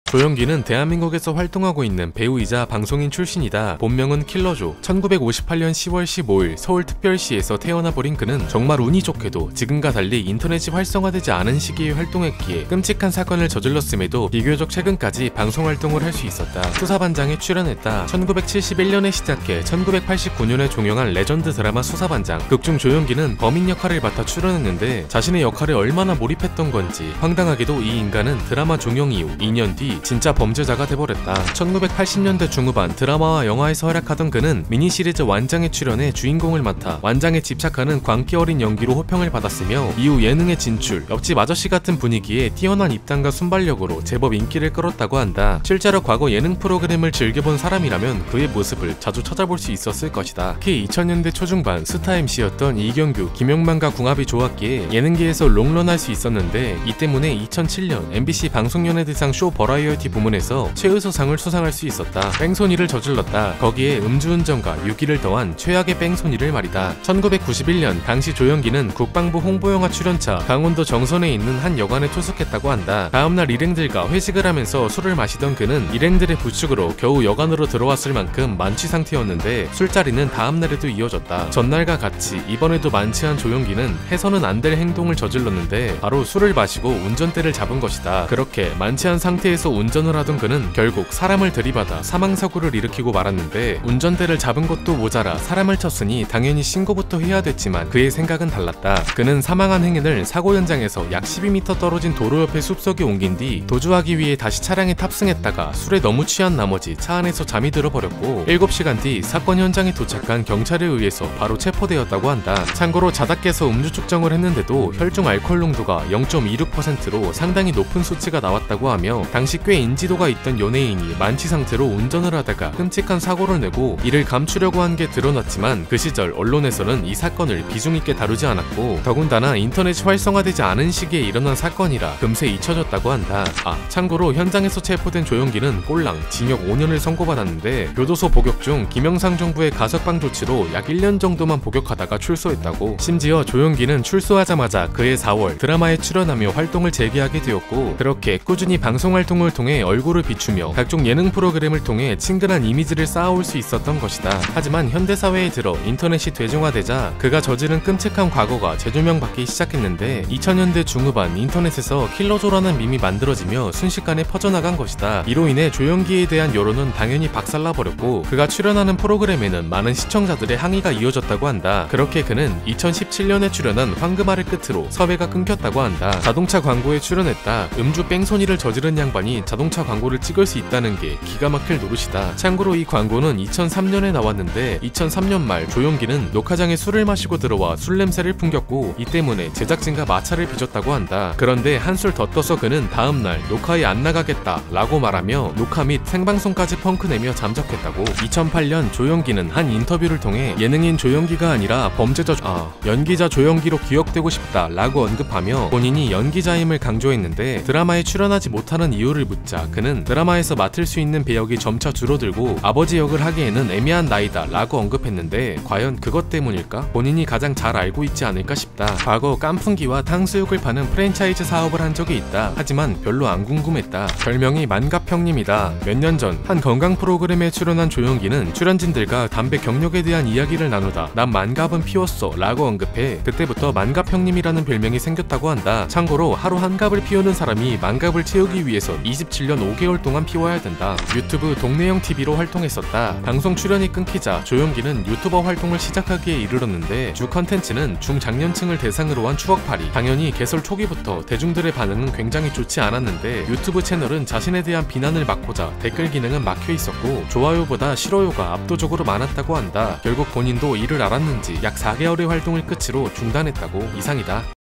조용기는 대한민국에서 활동하고 있는 배우이자 방송인 출신이다. 본명은 킬러조. 1958년 10월 15일 서울특별시에서 태어나버린 그는 정말 운이 좋게도 지금과 달리 인터넷이 활성화되지 않은 시기에 활동했기에 끔찍한 사건을 저질렀음에도 비교적 최근까지 방송활동을 할 수 있었다. 수사반장에 출연했다. 1971년에 시작해 1989년에 종영한 레전드 드라마 수사반장. 극중 조용기는 범인 역할을 맡아 출연했는데 자신의 역할에 얼마나 몰입했던 건지 황당하게도 이 인간은 드라마 종영 이후 2년 뒤 진짜 범죄자가 돼버렸다. 1980년대 중후반 드라마와 영화에서 활약하던 그는 미니시리즈 완장에 출연해 주인공을 맡아 완장에 집착하는 광기 어린 연기로 호평을 받았으며 이후 예능에 진출, 옆집 아저씨 같은 분위기에 뛰어난 입담과 순발력으로 제법 인기를 끌었다고 한다. 실제로 과거 예능 프로그램을 즐겨본 사람이라면 그의 모습을 자주 찾아볼 수 있었을 것이다. 특히 2000년대 초중반 스타 MC였던 이경규, 김용만과 궁합이 좋았기에 예능계에서 롱런할 수 있었는데 이 때문에 2007년 MBC 방송연예대상 쇼 버라이어티 부문에서 최우수상을 수상할 수 있었다. 뺑소니를 저질렀다. 거기에 음주운전과 유기를 더한 최악의 뺑소니를 말이다. 1991년 당시 조용기는 국방부 홍보영화 출연차 강원도 정선에 있는 한 여관에 투숙했다고 한다. 다음날 일행들과 회식을 하면서 술을 마시던 그는 일행들의 부축으로 겨우 여관으로 들어왔을 만큼 만취 상태였는데 술자리는 다음날에도 이어졌다. 전날과 같이 이번에도 만취한 조용기는 해서는 안 될 행동을 저질렀는데 바로 술을 마시고 운전대를 잡은 것이다. 그렇게 만취한 상태에서 운전을 하던 그는 결국 사람을 들이받아 사망사고를 일으키고 말았는데 운전대를 잡은 것도 모자라 사람을 쳤으니 당연히 신고부터 해야 됐지만 그의 생각은 달랐다. 그는 사망한 행인을 사고 현장에서 약 12m 떨어진 도로 옆에 숲속에 옮긴 뒤 도주하기 위해 다시 차량에 탑승했다가 술에 너무 취한 나머지 차 안에서 잠이 들어버렸고 7시간 뒤 사건 현장에 도착한 경찰에 의해서 바로 체포되었다고 한다. 참고로 자다 깨서 음주 측정을 했는데도 혈중 알코올 농도가 0.26%로 상당히 높은 수치가 나왔다고 하며 당시 꽤 인지도가 있던 연예인이 만취 상태로 운전을 하다가 끔찍한 사고를 내고 이를 감추려고 한 게 드러났지만 그 시절 언론에서는 이 사건을 비중 있게 다루지 않았고 더군다나 인터넷이 활성화되지 않은 시기에 일어난 사건이라 금세 잊혀졌다고 한다. 참고로 현장에서 체포된 조용기는 꼴랑 징역 5년을 선고받았는데 교도소 복역 중 김영삼 정부의 가석방 조치로 약 1년 정도만 복역하다가 출소했다고. 심지어 조용기는 출소하자마자 그해 4월 드라마에 출연하며 활동을 재개하게 되었고 그렇게 꾸준히 방송 활동을 통해 얼굴을 비추며 각종 예능 프로그램을 통해 친근한 이미지를 쌓아올 수 있었던 것이다. 하지만 현대사회에 들어 인터넷이 대중화되자 그가 저지른 끔찍한 과거가 재조명받기 시작했는데 2000년대 중후반 인터넷에서 킬러조라는 밈이 만들어지며 순식간에 퍼져나간 것이다. 이로 인해 조용기에 대한 여론은 당연히 박살나버렸고 그가 출연하는 프로그램에는 많은 시청자들의 항의가 이어졌다고 한다. 그렇게 그는 2017년에 출연한 황금알을 끝으로 섭외가 끊겼다고 한다. 자동차 광고에 출연했다. 음주 뺑소니를 저지른 양반이 자동차 광고를 찍을 수 있다는 게 기가 막힐 노릇이다. 참고로 이 광고는 2003년에 나왔는데 2003년 말 조용기는 녹화장에 술을 마시고 들어와 술 냄새를 풍겼고 이 때문에 제작진과 마찰을 빚었다고 한다. 그런데 한술 더 떠서 그는 다음날 녹화에 안 나가겠다 라고 말하며 녹화 및 생방송까지 펑크내며 잠적했다고. 2008년 조용기는 한 인터뷰를 통해 예능인 조용기가 아니라 연기자 조용기로 기억되고 싶다 라고 언급하며 본인이 연기자임을 강조했는데 드라마에 출연하지 못하는 이유를 묻자 그는 드라마에서 맡을 수 있는 배역이 점차 줄어들고 아버지 역을 하기에는 애매한 나이다 라고 언급했는데 과연 그것 때문일까? 본인이 가장 잘 알고 있지 않을까 싶다. 과거 깐풍기와 탕수육을 파는 프랜차이즈 사업을 한 적이 있다. 하지만 별로 안 궁금했다. 별명이 만갑형님이다. 몇 년 전 한 건강 프로그램에 출연한 조용기는 출연진들과 담배 경력에 대한 이야기를 나누다 난 만갑은 피웠어 라고 언급해 그때부터 만갑형님이라는 별명이 생겼다고 한다. 참고로 하루 한 갑을 피우는 사람이 만갑을 채우기 위해서 27년 5개월 동안 피워야 된다. 유튜브 동네형 TV로 활동했었다. 방송 출연이 끊기자 조용기는 유튜버 활동을 시작하기에 이르렀는데 주 컨텐츠는 중장년층을 대상으로 한 추억팔이. 당연히 개설 초기부터 대중들의 반응은 굉장히 좋지 않았는데 유튜브 채널은 자신에 대한 비난을 막고자 댓글 기능은 막혀 있었고 좋아요보다 싫어요가 압도적으로 많았다고 한다. 결국 본인도 이를 알았는지 약 4개월의 활동을 끝으로 중단했다고. 이상이다.